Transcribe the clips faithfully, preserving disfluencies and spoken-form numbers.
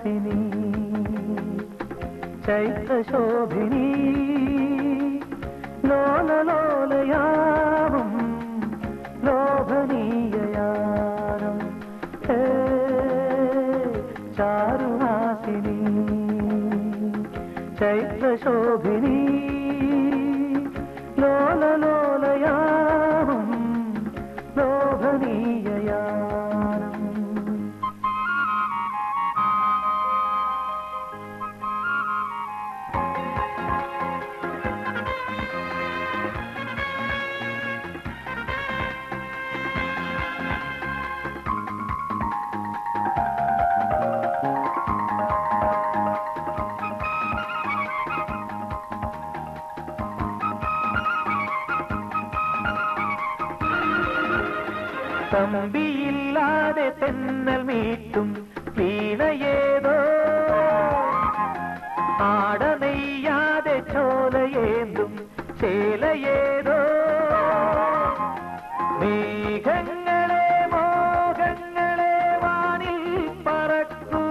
चारुहासिनी चैत्रशोभिनी लोललोलयामं लोभनीययानं हे चारुहासिनी चैत्रशोभिनी लोललोलयामं लोभनीययानं തമ്പിയില്ലാതെ തെന്നൽ മീട്ടും വീണയേതോ ആടനെയ്യാതെ ചോലയേന്തും ചേലയേതോ മേഘങ്ങളെ മോഹങ്ങളെ വാനിൽ പറക്കൂ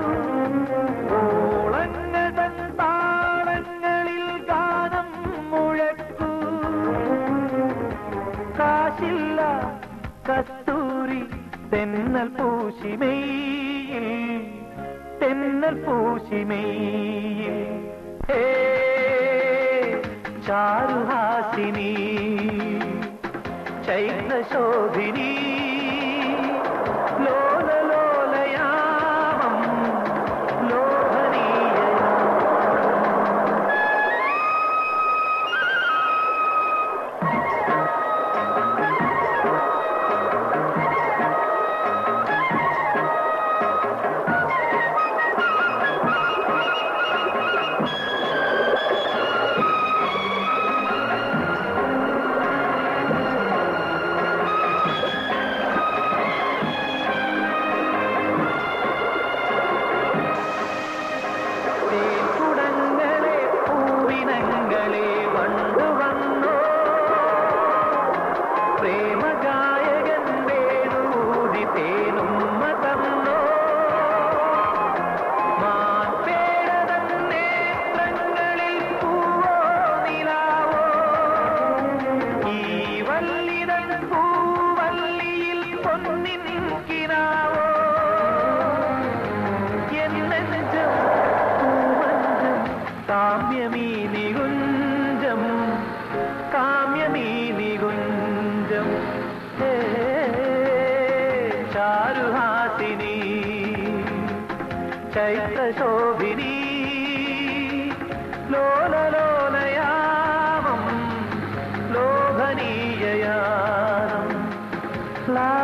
ഓളങ്ങൾ തൻ താളങ്ങളിൽ ഗാനം മുഴക്കൂ കാശില്ല കസ്തൂരി തെന്നൽ പൂശിമയിൽ തെന്നൽ പൂശിമയിൽ ഹേ ചാരുഹാസിനി ചൈത്രശോഭിനി ലോലലോലയാമം കാമ്യമീ നികുഞ്ചം കാമ്യമീ നികുഞ്ചം ഹേ ചാരുഹാസിനി ചൈത്രശോഭിനി ലോലലോലയാമം ലോഭനീയയാനം ലാ